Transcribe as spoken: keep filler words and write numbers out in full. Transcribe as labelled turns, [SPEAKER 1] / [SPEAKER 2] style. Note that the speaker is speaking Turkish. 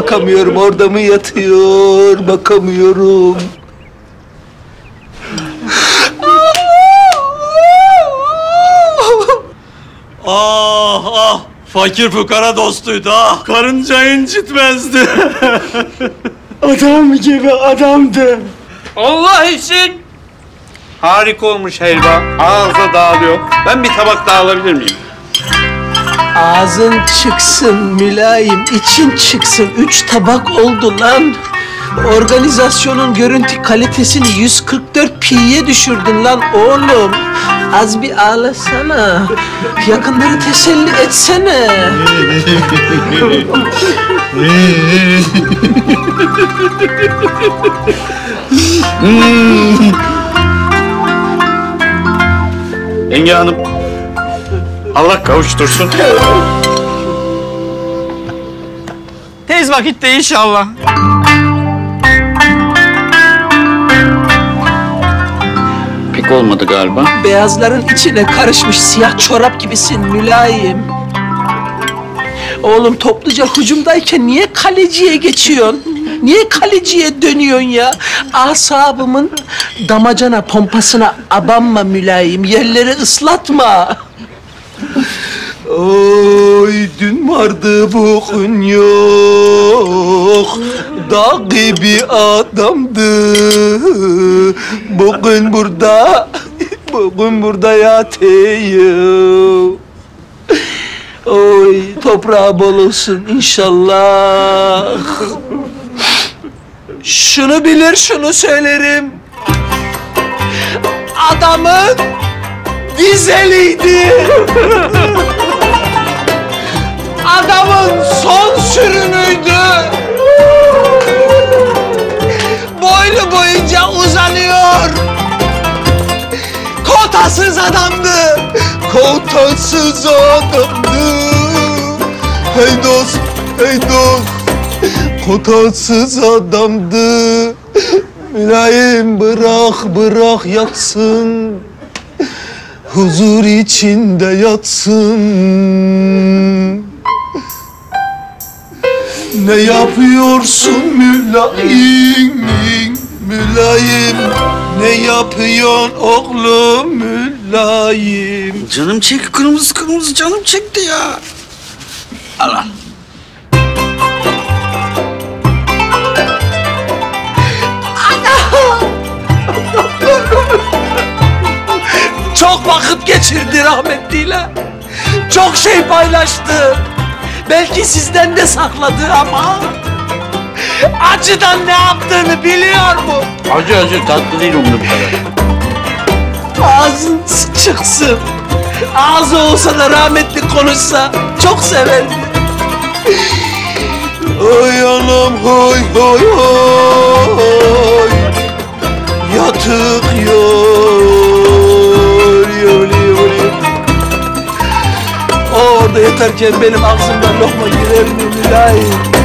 [SPEAKER 1] bakamıyorum. Orada mı yatıyor? Bakamıyorum.
[SPEAKER 2] Ah ah! Fakir fukara dostuydu ah! Karınca incitmezdi.
[SPEAKER 1] Adam gibi adamdı.
[SPEAKER 3] Allah için harika olmuş helva. Ağza dağılıyor. Ben bir tabak daha alabilir miyim?
[SPEAKER 1] Ağzın çıksın mülayim, için çıksın. Üç tabak oldu lan. Organizasyonun görüntü kalitesini yüz kırk dört pi'ye düşürdün lan oğlum. Az bir ağlasana. Yakınları teselli etsene.
[SPEAKER 3] Yenge Hanım, Allah kavuştursun.
[SPEAKER 2] Tez vakitte inşallah.
[SPEAKER 3] Pek olmadı galiba.
[SPEAKER 1] Beyazların içine karışmış siyah çorap gibisin mülayim. Oğlum topluca hücumdayken niye kaleciye geçiyorsun? Niye kaleciye dönüyorsun ya? Asabımın damacana pompasına abanma mülayim. Yerleri ıslatma. Oy dün vardı bugün yok. Dağ gibi adamdı. Bugün burada, bugün burada yatıyor. Oy toprağı bol olsun inşallah. Şunu bilir şunu söylerim. Adamın dizeliydi. Adamın son sürünüydü. Boylu boyunca uzanıyor. Kotasız adamdı. Kotasız adamdı. Hey dost, hey dost. Kotasız adamdı. Mülayim bırak, bırak yatsın. Huzur içinde yatsın. Ne yapıyorsun mülayim, mülayim? Ne yapıyorsun oğlum mülayim?
[SPEAKER 2] Canım çek, kırmızı kırmızı canım çekti ya. Allah.
[SPEAKER 1] Çok vakit geçirdi rahmetliyle. Çok şey paylaştı. Belki sizden de sakladı ama acıdan ne yaptığını biliyor mu?
[SPEAKER 3] Acı acı tatlı değil onun kadar.
[SPEAKER 1] Ağzın çıksın. Ağzı olsa da rahmetli konuşsa çok severdi. Oy anam hoy hoy hoy. Yatık yor yor yor. Orada yatarken benim ağzımdan lokma girer mi mülayim?